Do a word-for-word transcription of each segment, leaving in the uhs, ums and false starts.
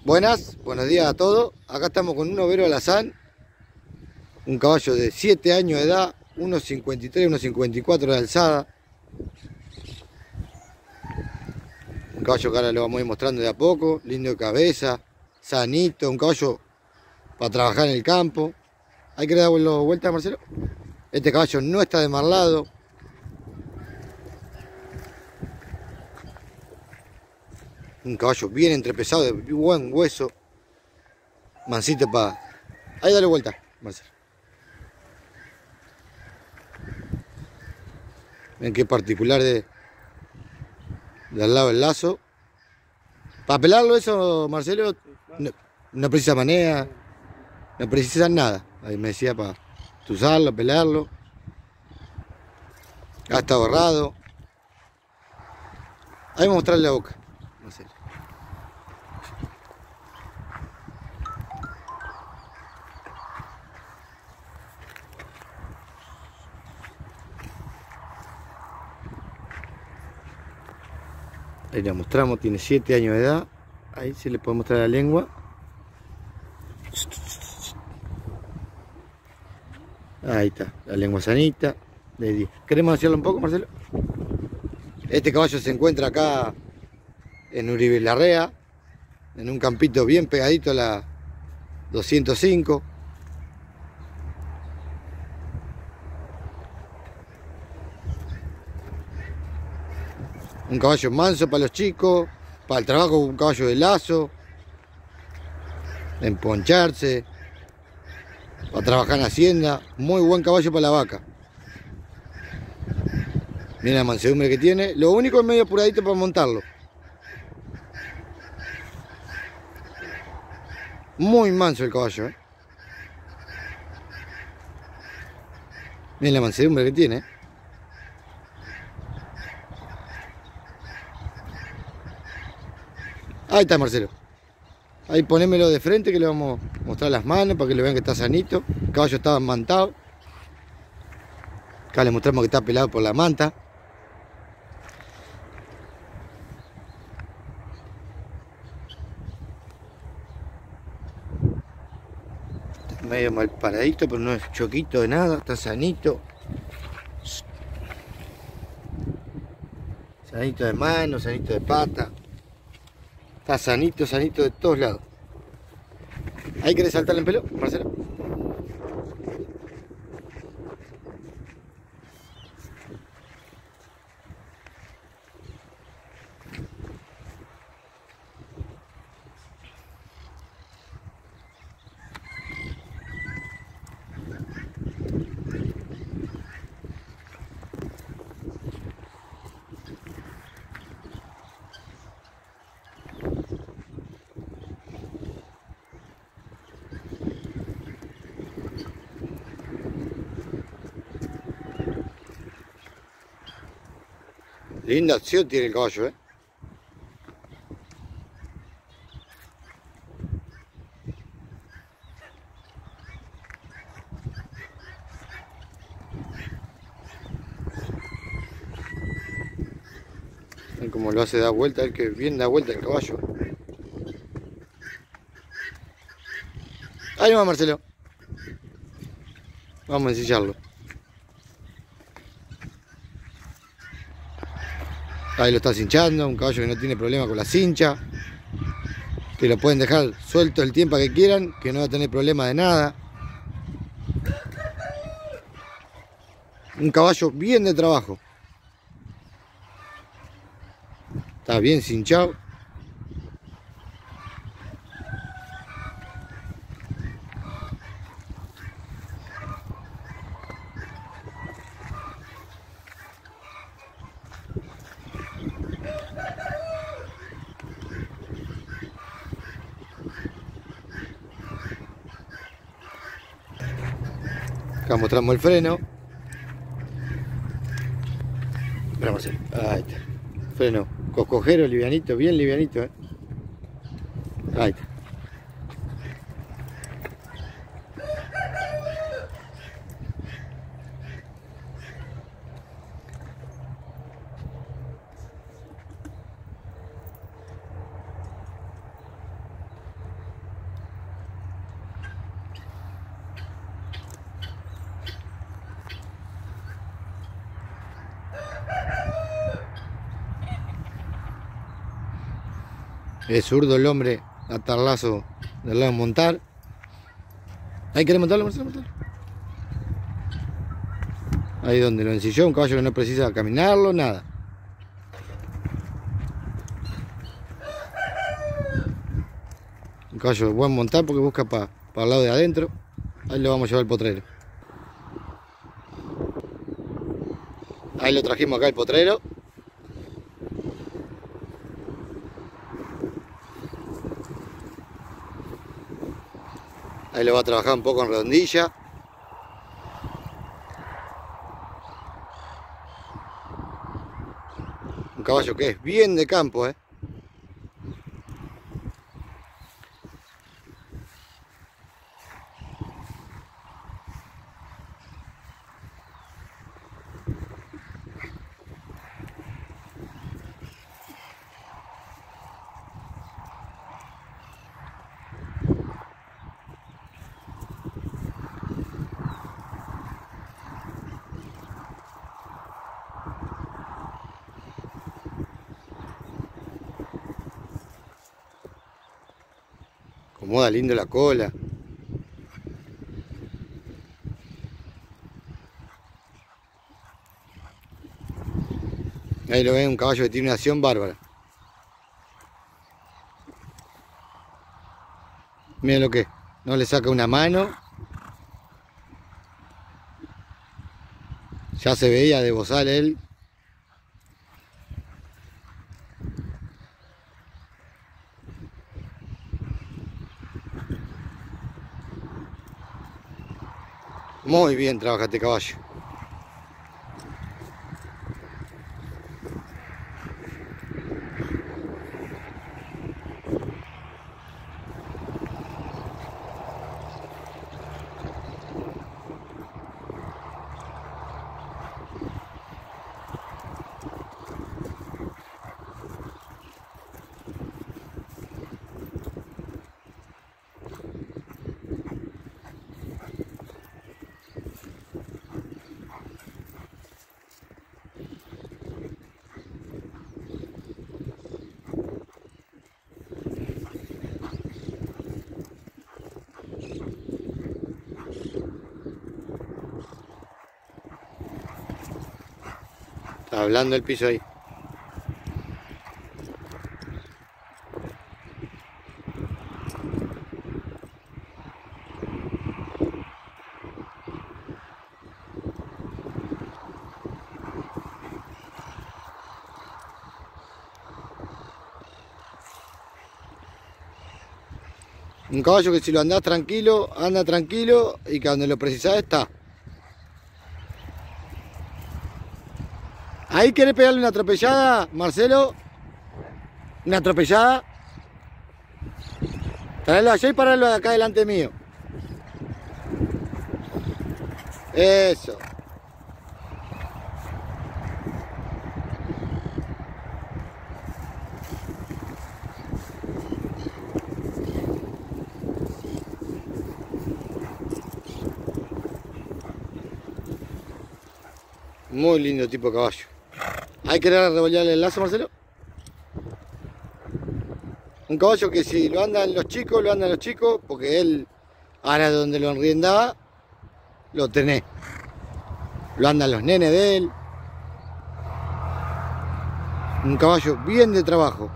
Buenas, buenos días a todos. Acá estamos con un overo alazán, un caballo de siete años de edad, uno cincuenta y tres, uno cincuenta y cuatro de alzada. Un caballo que ahora lo vamos a ir mostrando de a poco, lindo de cabeza, sanito, un caballo para trabajar en el campo. ¿Hay que darle vuelta, Marcelo? Este caballo no está desmarlado. Un caballo bien entrepesado, de buen hueso. Mansito para... Ahí dale vuelta, Marcelo. Ven qué particular de, de al lado del lazo. Para pelarlo eso, Marcelo, no, no precisa manera, no precisa nada. Ahí me decía para usarlo, pelarlo. Ya está borrado. Ahí vamos a mostrarle la boca, Marcelo. Ahí la mostramos, tiene siete años de edad. Ahí se le puede mostrar la lengua. Ahí está, la lengua sanita. De diez. ¿Queremos hacerlo un poco, Marcelo? Este caballo se encuentra acá en Uribe Larrea, en un campito bien pegadito a la doscientos cinco. Un caballo manso para los chicos, para el trabajo un caballo de lazo, emponcharse, para trabajar en hacienda. Muy buen caballo para la vaca. Mira la mansedumbre que tiene. Lo único es medio apuradito para montarlo. Muy manso el caballo, ¿eh? Miren la mansedumbre que tiene. Ahí está, Marcelo. Ahí ponémelo de frente que le vamos a mostrar las manos para que le vean que está sanito. El caballo estaba mantado. Acá le mostramos que está pelado por la manta. Está medio mal paradito, pero no es choquito de nada. Está sanito. Sanito de mano, sanito de pata. Está sanito, sanito de todos lados. ¿Ahí querés saltarle en pelo, Marcelo? Linda acción tiene el caballo, ¿eh? Ven cómo lo hace dar vuelta, el que bien da vuelta el caballo. Ahí va, Marcelo. Vamos a ensillarlo. Ahí lo está cinchando, un caballo que no tiene problema con la cincha. Que lo pueden dejar suelto el tiempo que quieran, que no va a tener problema de nada. Un caballo bien de trabajo. Está bien cinchado. Acá mostramos el freno. Vamos a hacer. Ahí está. Freno coscojero, livianito, bien livianito, ¿eh? Ahí está. Es zurdo el hombre, a tarlazo del lado de montar. Ahí querés montarlo, Marcelo, montarlo. Ahí donde lo ensilló, un caballo que no precisa caminarlo, nada. Un caballo buen montar porque busca para pa el lado de adentro. Ahí lo vamos a llevar al potrero. Ahí lo trajimos acá al potrero. Ahí lo va a trabajar un poco en redondilla. Un caballo que es bien de campo, eh. Acomoda lindo la cola. Ahí lo ven, un caballo que tiene una acción bárbara. Miren lo que es. No le saca una mano. Ya se veía de bozal él. Muy bien trabaja este caballo. Está hablando el piso ahí. Un caballo que si lo andás tranquilo, anda tranquilo y que donde lo precisás está. Ahí querés pegarle una atropellada, Marcelo. Una atropellada. Traerlo allá y pararlo de acá delante mío. Eso. Muy lindo tipo de caballo. ¿Hay que revolverle el lazo, Marcelo? Un caballo que si lo andan los chicos, lo andan los chicos, porque él, ahora donde lo enrienda, lo tenés. Lo andan los nenes de él. Un caballo bien de trabajo.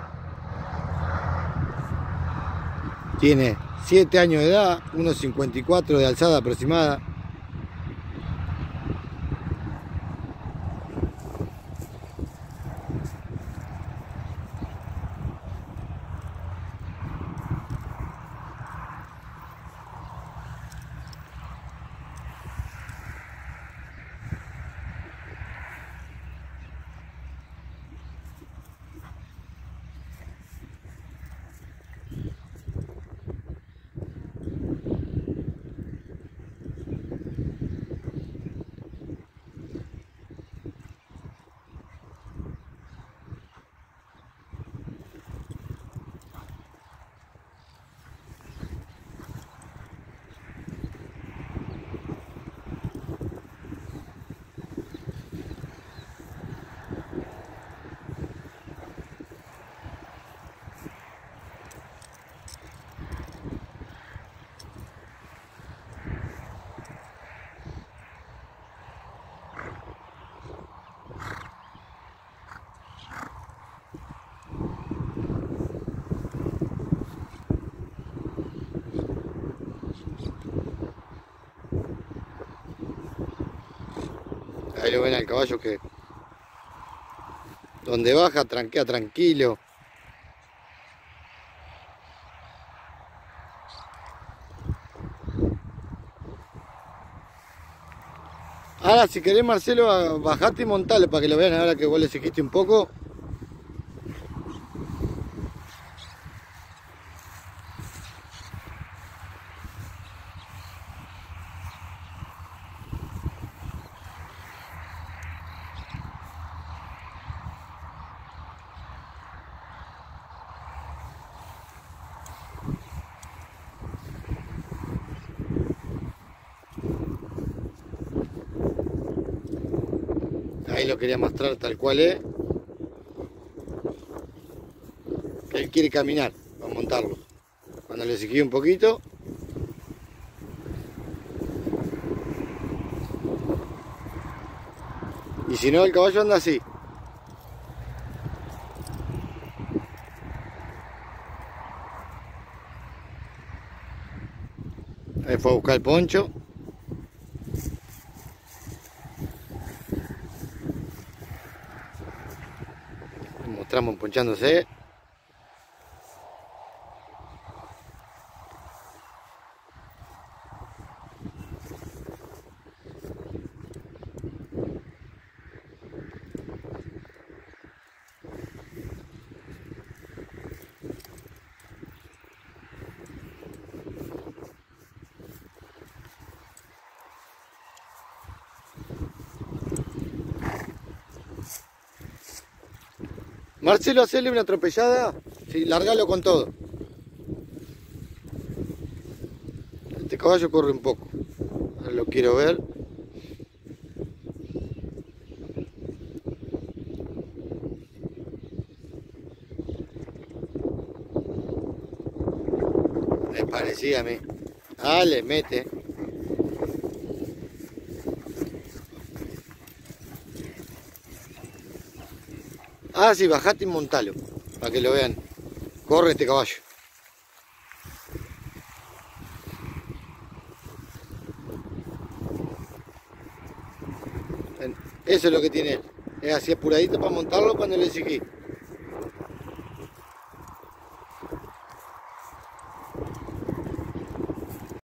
Tiene siete años de edad, unos cincuenta y cuatro de alzada aproximada. Ahí lo ven al caballo que donde baja tranquea tranquilo. Ahora si querés, Marcelo, bajate y montale para que lo vean ahora que vos le seguiste un poco. Ahí lo quería mostrar tal cual es. Él quiere caminar para montarlo. Cuando le seguí un poquito. Y si no, el caballo anda así. Ahí fue a buscar el poncho. Mostramos ponchándose. Marcelo, hacerle una atropellada, sí, largalo con todo. Este caballo corre un poco, ahora lo quiero ver. Me parecía a mí. Ah, le mete. Ah, sí, bajate y montalo, para que lo vean. Corre este caballo. Eso es lo que tiene él. Es así apuradito para montarlo cuando le exigí.